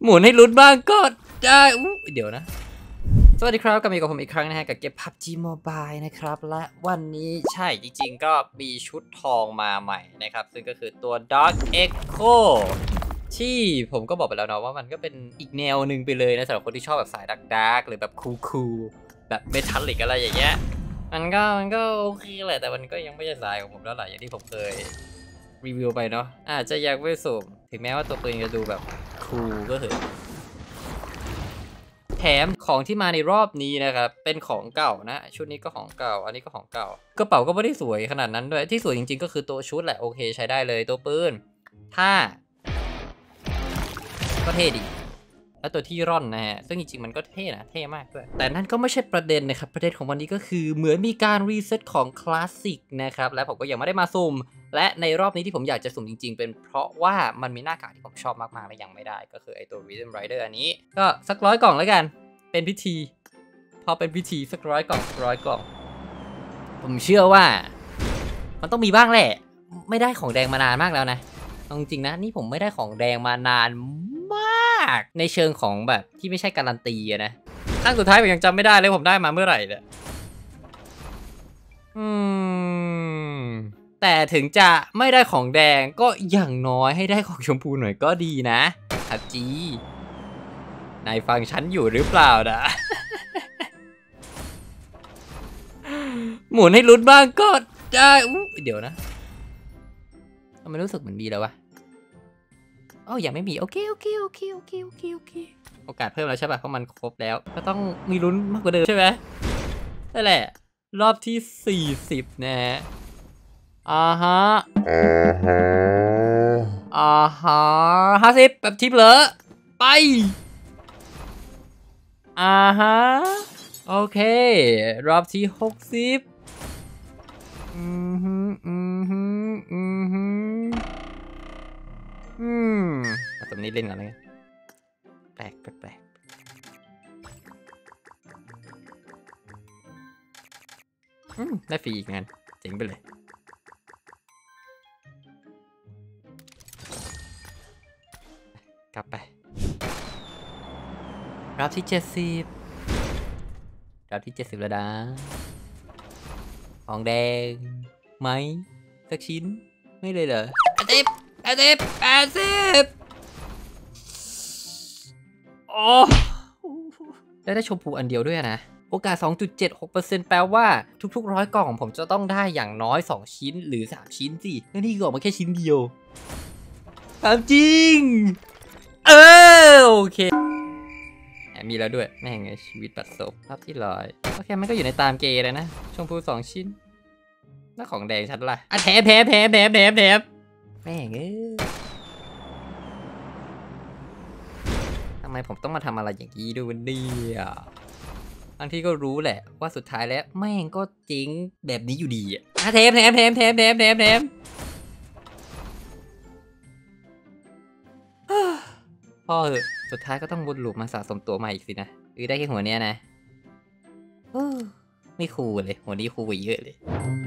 หมุนให้ลุ้นบ้างก็ได้เดี๋ยวนะสวัสดีครับกลับมากับผมอีกครั้งนะฮะกับเกม PUBG Mobile นะครับและวันนี้ใช่จริงๆก็มีชุดทองมาใหม่นะครับซึ่งก็คือตัว Dark Echo ที่ผมก็บอกไปแล้วเนาะว่ามันก็เป็นอีกแนวหนึ่งไปเลยนะสำหรับคนที่ชอบแบบสายดาร์กหรือแบบคูลแบบเมทัลลิกอะไรอย่างเงี้ยมันก็โอเคแหละแต่มันก็ยังไม่ใช่สายของผมแล้วแหละอย่างที่ผมเคยรีวิวไปเนาะอาจจะยังไม่สุ่มถึงแม้ว่าตัวปืนจะดูแบบคูลก็เถอะแถมของที่มาในรอบนี้นะครับเป็นของเก่านะชุดนี้ก็ของเก่าอันนี้ก็ของเก่ากระเป๋าก็ไม่ได้สวยขนาดนั้นด้วยที่สวยจริงๆก็คือตัวชุดแหละโอเคใช้ได้เลยตัวปืนถ้าก็เท่ดีแล้วตัวที่ร่อนนะฮะซึ่งจริงๆมันก็เท่นะเท่มากด้วยแต่นั่นก็ไม่ใช่ประเด็นนะครับประเด็นของวันนี้ก็คือเหมือนมีการรีเซ็ตของคลาสสิกนะครับและผมก็ยังไม่ได้มาสุ่มและในรอบนี้ที่ผมอยากจะสุ่มจริงๆเป็นเพราะว่ามันมีหน้ากากที่ผมชอบมากๆและยังไม่ได้ก็คือไอตัว Rhythm Rider อันนี้ก็สัก100 กล่องแล้วกันเป็นพิธีพอเป็นพิธีสัก100 กล่อง100 กล่องผมเชื่อว่ามันต้องมีบ้างแหละไม่ได้ของแดงมานานมากแล้วนะจริงๆนะนี่ผมไม่ได้ของแดงมานานมากในเชิงของแบบที่ไม่ใช่การันตีนะครั้งสุดท้ายผมยังจำไม่ได้เลยผมได้มาเมื่อไหร่เนี่ยแต่ถึงจะไม่ได้ของแดงก็อย่างน้อยให้ได้ของชมพูหน่อยก็ดีนะฮัจจีนายฟังฉันอยู่หรือเปล่านะหมุนให้ลุ้นบ้างก็ได้เดี๋ยวนะทำไมรู้สึกเหมือนมีแล้ววะอ๋อยังไม่มีโอเคโอกาสเพิ่มแล้วใช่ป่ะเพราะมันครบแล้วก็ต้องมีลุ้นมากกว่าเดิมใช่ไหมนั่นแหละรอบที่40นะฮะฮะ50แบบทิปเหรอไปฮะโอเครอบที่60ตรงนี้เล่นกันเลยแปลกได้ฟรีอีกงานเจ๋งไปเลยกลับไปรอบที่70แล้วนะของแดงไหมสักชิ้นไม่เลยเหรอ80โอ้ได้ชมพูอันเดียวด้วยนะโอกาส 2.76% แปลว่าทุกๆ100 กล่องผมจะต้องได้อย่างน้อย2ชิ้นหรือ3ชิ้นสิแล้วนี่ก็ออกมาแค่ชิ้นเดียวตามจริงโอเคมีแล้วด้วยแม่งชีวิตบัดซบรอบที่100โอเคมันก็อยู่ในตามเกย์เลยนะชมพู2 ชิ้นแล้วของแดงชัดล่ะแถมแม่งทำไมผมต้องมาทำอะไรอย่างนี้ด้วยเนี่ยบางทีก็รู้แหละว่าสุดท้ายแล้วแม่งก็จริงแบบนี้อยู่ดีอ่ะแถมพ่อสุดท้ายก็ต้องวนลูปมาสะสมตัวใหม่อีกสินะได้แค่หัวเนี้ยนะไม่คูลเลยหัวนี้คูลกว่าเยอะเลย